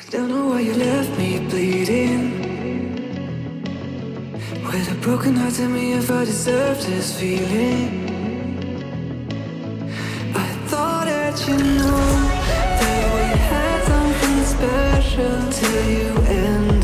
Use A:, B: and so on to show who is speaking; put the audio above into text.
A: Don't know why you left me bleeding. With a broken heart, tell me if I deserve this feeling. I thought that you know that we had something special till you end